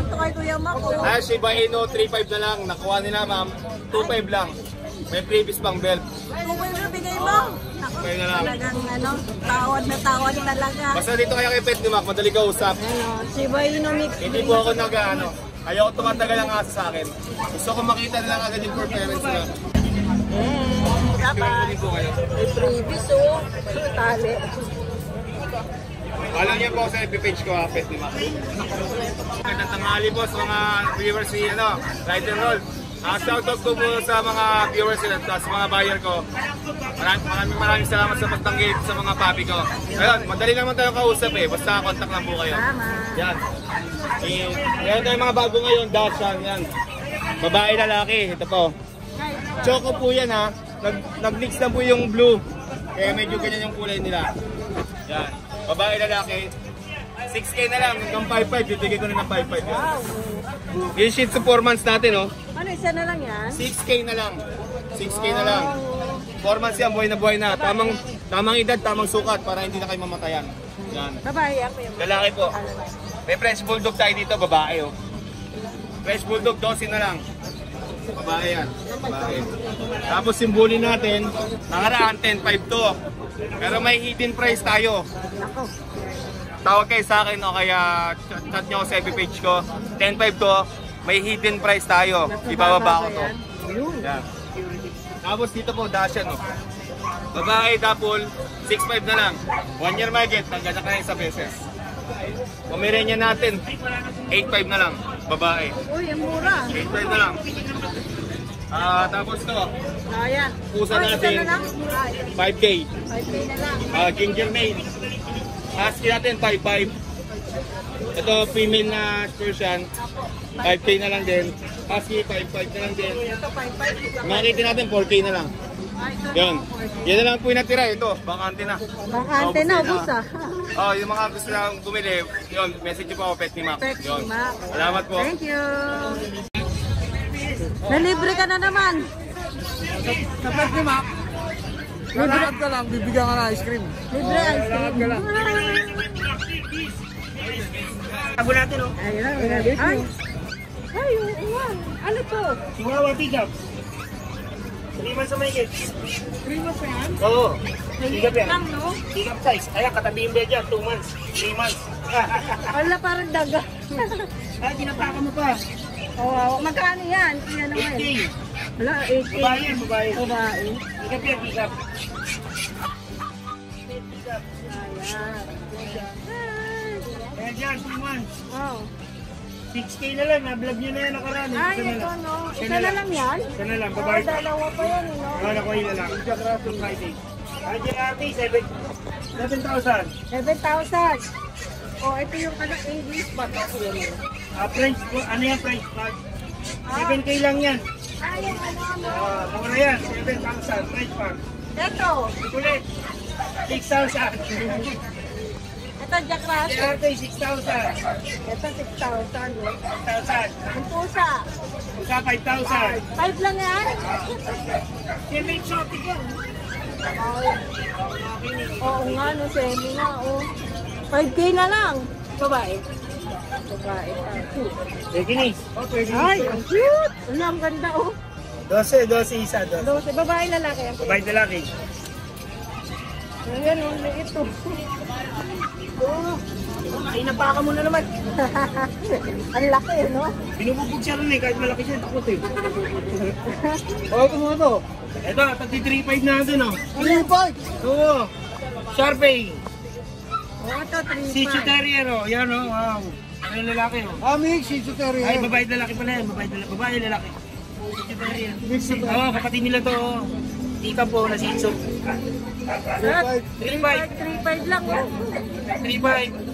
lang to kay Kuya Mako. Shiba Inu, 3.5 na lang. Nakuha nila ma'am, 2.5 lang. May previous pang belt. 2.5 na bigay mo. Okay na lang. Talagang ano, tawad talaga. Basta dito kaya kay Pet ni Mac, madali ka usap. Shiba Inu mix. Hindi po ako ayaw tumatagal ang asa sa akin. Gusto ko makita na lang agad yung performance nila. Dapat. May previous tali. Alam niyo po sa FB page ko, Pet ni Mac. Magandang tanghali po sa mga viewers ni Ride and Roll. Shoutout ko po sa mga viewers nila at sa mga buyer ko. Maraming salamat sa pagtanggit sa mga papi ko. Ngayon, madali naman tayo kausap basta contact lang po kayo. Yan. Meron tayong mga bago ngayon, Dachshund, yan. Babae, lalaki, ito po. Choco po yan ha. Nag-mix na po yung blue. Kaya medyo ganyan yung kulay nila. Yan. Babae, lalaki. 6K na lang, hanggang 5.5. Bibigay ko na ng 5.5 yan. Yung Shih Tzu 4 months natin, oh. Ano, isa na lang yan? 6K na lang. 6K na lang. 4 months yan, buhay na buhay na. Tamang edad, tamang sukat para hindi na kayo mamatayan. Yan. Babae yan. Lalaki po. May French Bulldog tayo dito, babae, oh. French Bulldog, 12 na lang. Babae yan. Babae. Tapos yung bully natin, nakaraan 10.5 to. Pero may hidden price tayo. Tawag kayo sa akin o kaya chat nyo sa FB page ko. 10.5 to, may hidden price tayo. Ibababa ko to. Yan. Tapos dito po, Dachshund, oh. Babae, double, 6.5 na lang. 1 year mahigit, hanggang na kayo sa beses. Pomeranian natin, 8.5 na lang. Babae. Uy, ang mura. 8.5 na lang. Tapos to, Ayan. pusa natin, 5K. 5K na lang. Ginger male. Husky natin, 5.5. Ito, female na Persian, 5K na lang din. Husky, 5.5 na lang din. Ito, 5.5. Makikita natin, 4K na lang. Yun. Yan na lang po yung natira. Ito, bakante na. Bakante na, ubus ah. Yung mga gusto lang bumili, yun, message nyo po ako, Pet ni Mac. Yun. Salamat po. Thank you. Nalibre ka na naman. Sa Pet ni Mac, lalakad ka lang, bibigyan ka na ice cream. Libre ice cream. Tago natin, oh. Ay, uwan. Ano to? Chihuahua pickup. 3 months sa mahigit. 3 months yan? Oo. Pickup yan. Lang, no? Pickup size. Ayan, katabi yung bed yan. 2 months. 3 months. Wala, parang daga. Ay, ginapaka mo pa. Oo, magkano yan? Yan naman. 8K. Wala, 8K. Babae yan, babae. Babae. Pickup yan, pickup. Ayan dyan, 2 months. Wow. 6K na lang, na-vlog nyo na yan nakaraan. Ay, ito no. Isa na lang yan? Isa na lang, Oh, babae. dalawa pa yan, no? Nakuha yun na lang. Jack Russell Friday. RJRT, 7,000. 7,000. Oh, ito yung English ba? French, ano yan, French? 7K lang yan. Ay, yung ano? Mura yan, 7,000. French farm. Ito. Ulit, 6,000. Ito, Jack Russell. RJRT, 6,000. Ito, 6,000. 6,000. Ang pusa. Isa, 5,000. 5 lang yan? Semi exotic yan. Oo nga, no, semi nga, oh. 5K na lang. Babae. Babae. Pekinis. Ay, ang cute. Ano, ang ganda, oh. 12 isa. 12. Babae, lalaki. Babae lalaki. Ayan, oh, ito. Oh, ay napaka mo na naman. Ang laki, no? Binububog siya rin kahit malaki siya. Takot eh. Okay, ito mga to. Ito, pati 3.5 natin oh. 3.5! Oo. Sharpay. Oh, ito, 3.5. Shih Tzu Terrier oh. Yan oh. Wow. Ay lalaki oh. Mix, Shih Tzu Terrier. Ay babae lalaki pala yan. Babae lalaki. Shih Tzu Terrier. Oo, kapatid nila to oh. Tika po na Shih Tzu. 3.5. 3.5 lang, oh. 3.5.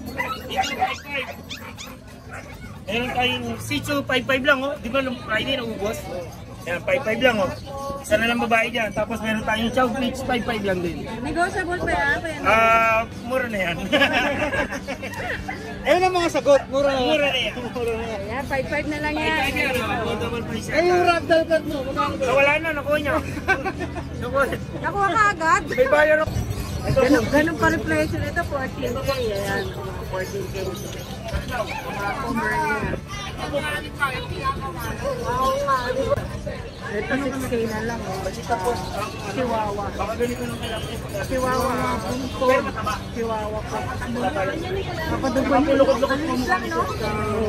Meron tayong Shih Tzu 5.5 lang oh. Di ba nung Friday naubos? Yan, 5.5 lang oh. Isa na lang babae dyan. Tapos meron tayong Chow Pitch 5.5 lang din. Negotiable pa yan? Mura na yan. Ayun ang mga sagot. Mura na. Mura na yan. Ayan, 5.5 na lang yan. 5.5 yan oh. Double price yan. Eh, yung ragdoll cut mo. Wala na, nakuha niya. Nakuha ka agad? May buyer ako. Ganun pa reflection ito, 14K. Ayan, 14K. Oo nga, di ba? Ito 6K na lang. Tapos, Chihuahua. Chihuahua nga punto. Chihuahua pa. Kapadugan yung lukod-lukod mo lang, no? Oo.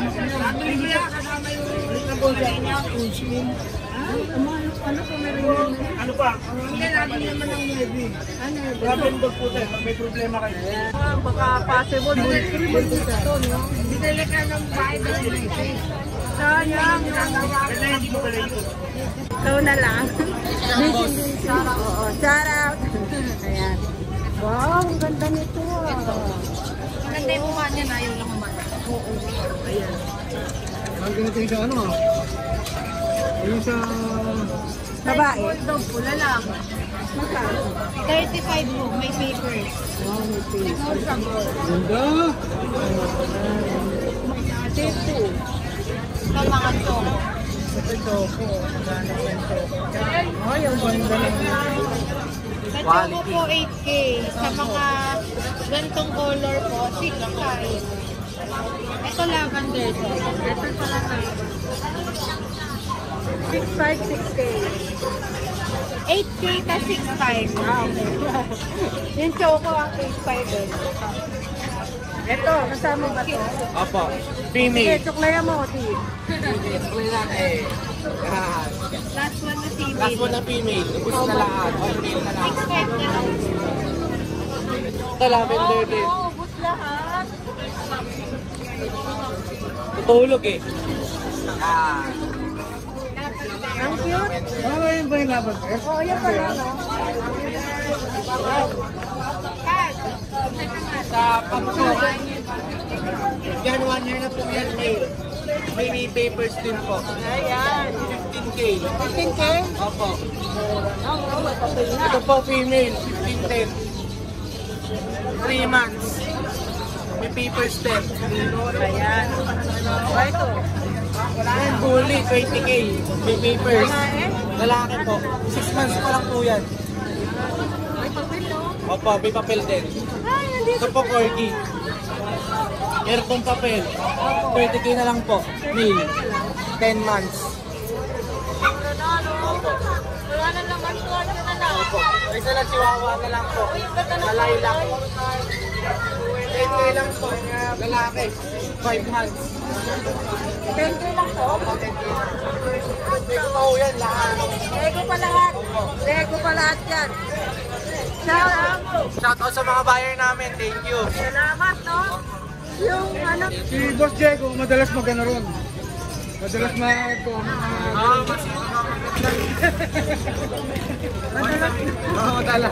Ano po meron yun? Ano pa? Hindi natin naman ang heavy. Ano yun? Grabe dog po tayo. Pag may problema kayo. Baka possible bulto ito, no? Bidala ka ng Bible. Sayang. Kaya hindi mo pala ito. Ikaw na lang. Oo, shout out. Ayan. Wow, ang ganda nito ah. Maganda yung mukha niya na, ayaw lang umata. Oo. Ayan. Ang ganito yung sa ano ah. Yung sa... Babae. Bulldog, pula lang. Magkano? 35 po, may papers. Wow, may face. Ganda! Ito. Ito mga choco. Ito choco. Magkano pa yung choco? Ay, ang ganda naman. Sa choco po, 8K. Sa mga gantong color po, 6.5. Ito lavender to. Ito pala na. 6.5, 6K. 8K ta 6.5. Ah, okay. Yung choco ang 8.5 eh. Ito, kasama ba ito? Apa. Sige, suklayan mo, Ti. Last one na female. Last one na female. Ubus na lahat. All male na lahat. 6.5 na lang. Ito lavender din. Oo, ubus lahat. Tutulog eh. Ang cute. Ano yun ba yung lavender? Oo, yan pala, no? Sa pagko. Yan, 1 year na po yan male. May papers din po. Ayan. 15K. 15K? Opo. Oo, may papel na. Ito po female. 1510. 3 months. May papers din. Ayan. O, ito. Yan, bully. 20K. May papers. Babae? Lalaki po. 6 months pa lang po yan. May papel, no? Opo, may papel din. Ay, nandito. Ito po, corgi. Aircon papel. 20K na lang po. Male. 10 months. Wala na naman to. Ano na lang? Opo. Isa lang chihuahua na lang po. Malayla. 10K lang po. Lalaki. 5 months. 10K lang to. Ito po yan lahat. Lego pa lahat. Lego pa lahat yan. Shout out. Shout out sa mga buyer namin. Thank you. Salamat, no? Yung ano, Si Boss Diego, madalas magano ron. Madalas madalas.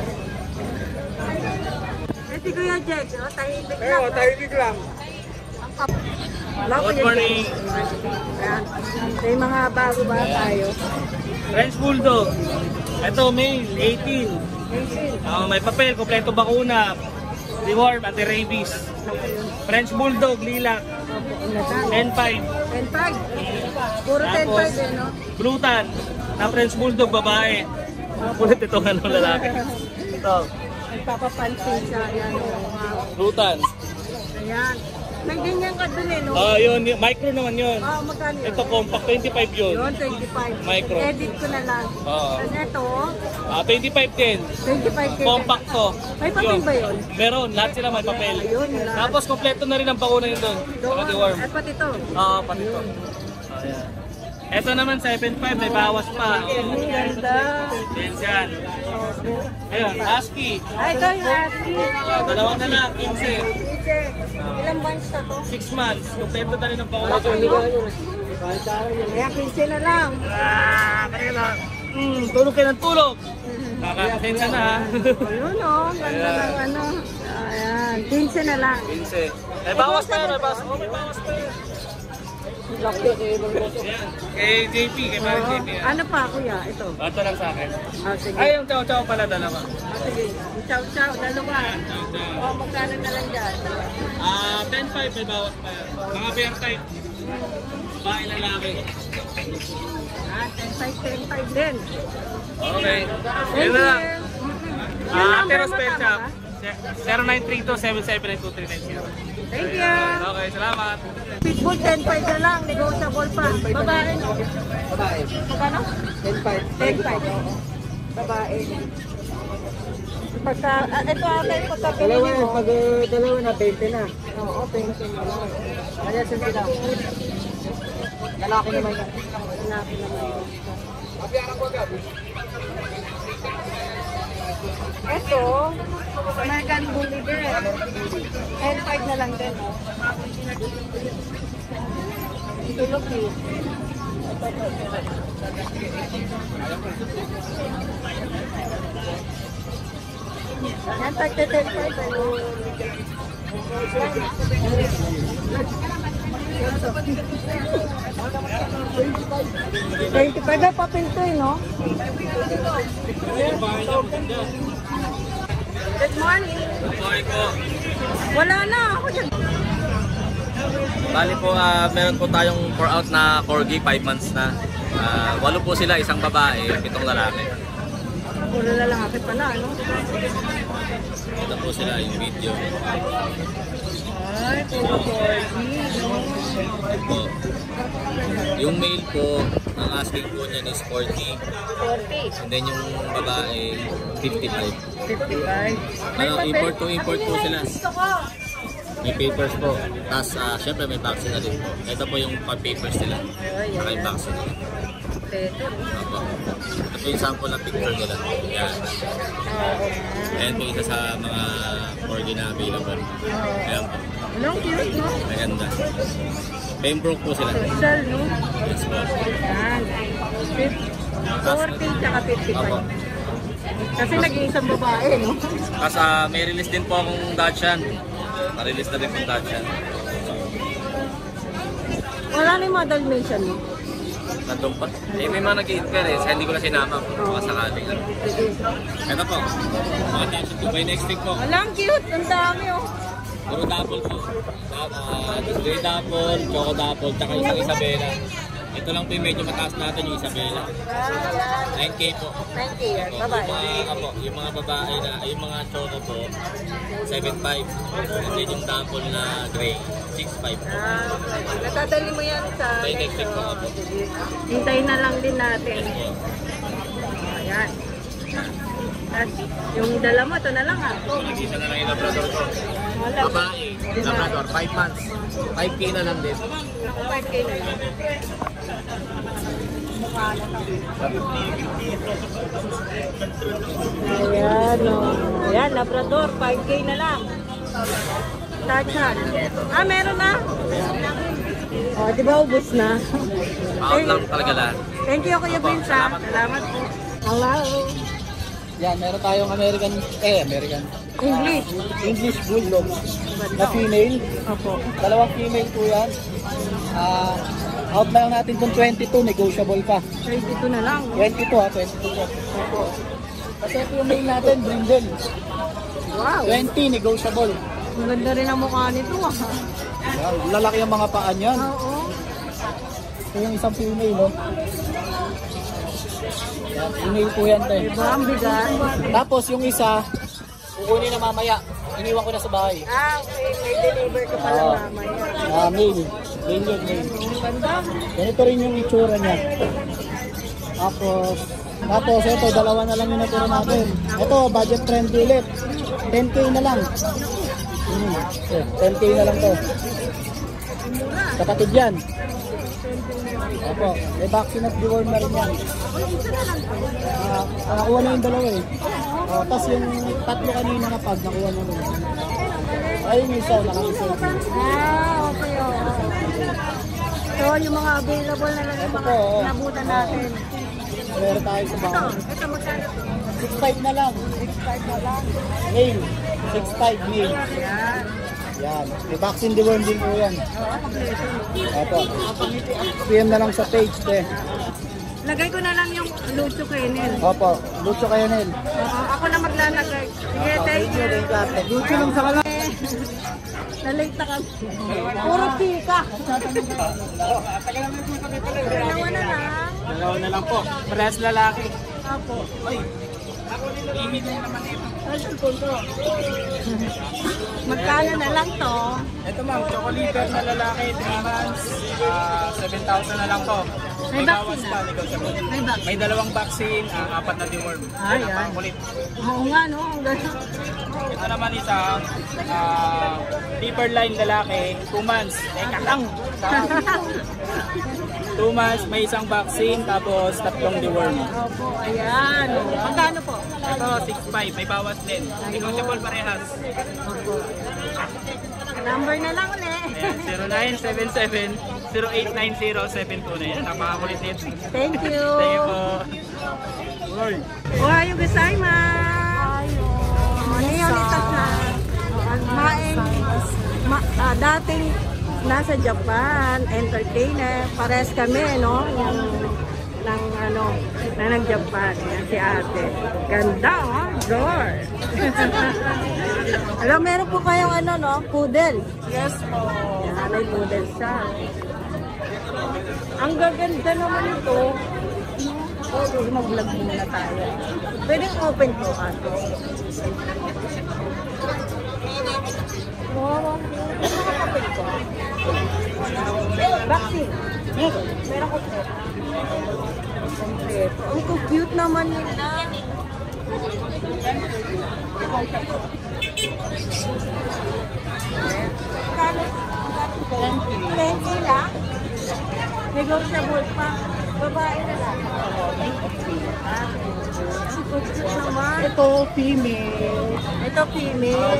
eh si Kuya Jed, no? Tahimik lang. Pero tahimik lang. Wala ko Good yun. morning. Ayan. May mga bago ba tayo? French Bulldog. Ito, male, 18. Ayun. May papel, kompleto bakuna. Deworm, anti-rabies. French Bulldog, lilac. Ano na? 10.5. 10.5. Puro 10.5 eh, no? Blutan, na French Bulldog, babae. Kulit itong ano, lalaki. Ito, Nagpapapansin siya. Ayan, wow. Blutan. Ayan. May ganyan ka dun eh, no? Yun, micro naman yun. Magkano yun? Ito, compact, 25 yun. Yun, 25. Micro. Edit ko na lang. Oo. Ano ito? 25 din. 25K. Compact to. May papel ba yun? Meron, lahat sila may papel. Ayun, lahat. Tapos, kompleto na rin ang bakuna yun doon. Saka deworm. At pati ito. Oo, pati ito. Ayan. Ito naman, 7.5, may bawas pa. Ang ganda. Yan dyan. Ayun, husky. Ay, ito yung husky. Dalawa na lang, 15. Ije, ilang months na to? 6 months. Kompleto na rin ang bakuna. Kaya 15 na lang. Kanila. Tulog kayo ng tulog. Nakakasensya na ha. Ayun o, ganda ng ano. Ayan, 15 na lang. 15. May bawas pa yan, may bawas. May bawas pa yan. Laki. Yan. Kay JP, kay Maring JP. yan. Ano pa kuya? Ito. Ito lang sa akin. Sige. Ay, yung chow-chow pala dalawa. Sige. Chow-chow, dalawa. O, magkano na lang dyan? 10.5 may bawas pa yan. Mga bear type. Babae lalaki. 10.5 din. Okay. Thank Yun you. na lang. Yung number Pero mo, spell tama shop. ba? 0932-779-2390. Thank you. Okay, salamat. Pitbull 10.5 na lang, negotiable pa. Babae, no? Babae. Magkano? 10.5. 10.5, oo. Babae. Pagka, ito ata yung pagka Dalawa pinili yan, mo. pag dalawa na, 20 na. Oo, 20 na lang. Kaya sila na. Lalaki naman yan. Lalaki naman. Ito, American Bully din. 10.5 na lang din. Oh. Tulog yun. Yan, tagte 10.5. 25 na papel to eh, no? Good morning. Okay po. Wala na ako dyan. Bali po, meron po tayong 4 out na corgi, 5 months na. 8 po sila, isang babae, 7 lalaki. Puro lalaki pala, ano? Ito po sila yung video. Ay, puro corgi, no? Po. Yung male po, ang asking po niyan is 40. 40. And then yung babae, 55. 55. Ano, import to import po sila. May papers po. Tapos, syempre may vaccine na din po. Ito po yung papers nila. Saka yung vaccine nila. Opo. Ito yung sample na picture nila. Yan. Ayan po isa sa mga corgi na available. Ayan po. Anong cute, no? Maganda. Pembroke po sila. Social, no? Yes po. Yan. 40 tsaka 55. Opo. Kasi nag-iisang babae, no? Tapos may release din po akong Dachshund. Na-release na din po Dachshund. Wala na yung mga Dalmatian, no? Nandun pa. Eh, may mga nag-i-interest. Hindi ko na sinama. Baka sakali. Ito po. Mga Dachshund po. By next week po. Walang cute. Ang dami, oh. Puro dapple po. Grey dapple, choco dapple, tsaka isang Isabela. Ito lang po yung medyo mataas natin yung Isabela. 9K po. 9K yan. Yung Babae. mga babae na, yung mga choco po, 7.5. And then yung dapple na gray, 6.5 po. Natadali mo yan sa... By next week po po. Hintayin na lang din natin. Ayan. At yung dala mo, ito na lang, ha? Nag-isa na lang yung Labrador ko. Wala. Babae, Labrador, 5 months. 5K na lang din. 5K na lang. Mukha na lang. Ayan, oh. Ayan, Labrador, 5K na lang. Dachshund. Meron na? Oh, di ba ubus na? Out lang talaga lahat. Thank you, Kuya Vince, ha? Salamat po. Hello. Yan, meron tayong American English Bulldog na female. Opo. Dalawang female po yan. Out na lang natin kung 22, negotiable pa. 22 na lang. 22 ha, 22 po. Opo. Kasi ito yung male natin, brindle. Wow. 20, negotiable. Ang ganda rin ang mukha nito, ha? Yan, lalaki ang mga paan yan. Oo. Ito yung isang female, no? Yan, female po yan, te. Diba? Ang bigat. Tapos yung isa, kukunin na mamaya. Iniwan ko na sa bahay. Okay. May deliver ka pala Oo. mamaya. Male. Male yun, male. Ang ganda. Ganito rin yung itsura niya. Tapos ito, dalawa na lang yung natira natin. Ito, budget friendly ulit. 10K na lang. 10K na lang to. Kapatid yan. Opo, may vaccine at deworm na rin yan. Nakakuha na yung dalawa eh. Tapos yung tatlo kanina na pag, nakuha na rin. Ayun yung isa, nakakisip. Okay, So, yung mga available na lang yung mga nabutan natin. Meron tayo sa bahay. Ito, magkano to? 6.5 na lang. 6.5 na lang. Male. 6.5 male. Ayan. Yan. May vaccine deworm din po yan. Oo, kompleto. Opo. PM na lang sa page, te. Lagay ko na lang yung Lucho Kennel. Opo. Lucho kayo, Nel. Oo, ako na maglalagay. Sige, thank you. Lucho lang sa kalan. Nalate na kami. Puro chika. Dalawa na lang. Dalawa na lang po. Parehas lalaki. Apo. Magkano na lang to? Ito ma'am, chocolate na lalaki, 3 months, 7,000 na lang to. May bawas vaccine pa, na? negotiable. May vaccine. May 2 vaccine, 4 na deworm. Ay, Yan ang ay. pangkulit. Oo nga, no? Ang ganda. Ito naman isa, deeper line lalaki, 2 months. Teka lang. 2 months, may isang vaccine, tapos 3 deworm. Opo, ayan. Magkano po? Ito, 6,500, may bawas din. Negotiable parehas. Opo. Number na lang ulit. Ayan, 0977-0890-72 na yan. Napakakulit nito. Thank you. Thank you po. Uy. Ohayo gozaimasu. Dating nasa Japan, entertainer, pares kami, no? Yung ng na nag-Japan, yan si ate. Ganda, oh, drawer. Alam, meron po kayong poodle. Yes po. Yan, may poodle siya. Ang gaganda naman ito. Mag-vlog muna tayo. Pwedeng open to, ate. Wow, open to. Vaccine. Yes, meron ko po. Kompleto. Ang cute naman nila. Thank you lang. Negotiable pa. Babae na lang. Ang cute naman. Ito female. Ito female.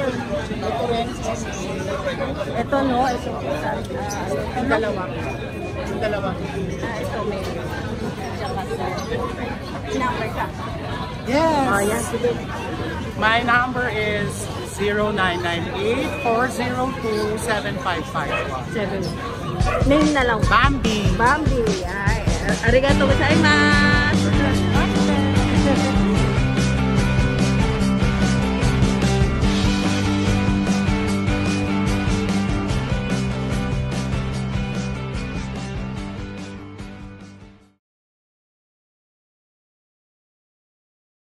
Ito no. Ito yung dalawa. Yung dalawa. Ito male. Number ka. Yes. Oh, yan. Sige. My number is 0998-402-7555. 7. Name na lang. Bambi. Bambi. Ay, arigato gozaimasu.